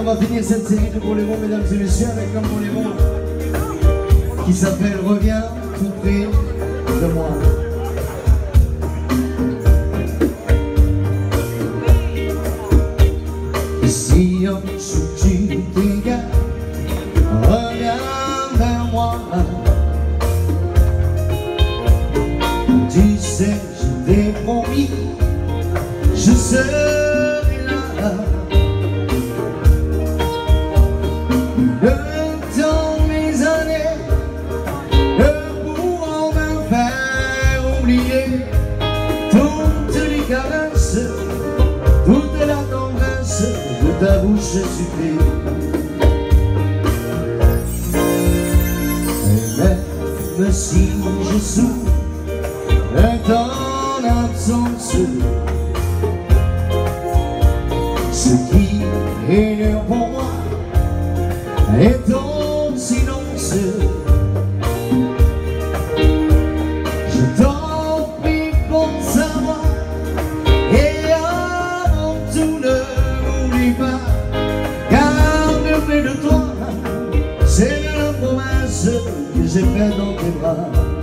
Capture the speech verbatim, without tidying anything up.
va finir cette série de Pour les bons, mesdames et messieurs, avec un Pour les bons qui s'appelle Reviens tout près de moi. Si un jour tu t'égares, reviens vers moi. Tu sais, je t'ai promis, je serai là. Le temps, mes années ne pourront me faire oublier toutes les caresses, toute la tendresse de ta bouche sucrée. Et même si je souffre de ton absence, ce qui est dur pour moi est ton silence. Je t'en prie, pense à moi, et avant tout ne m'oublie pas, car près de toi, c'est la promesse que j'ai faite dans tes bras.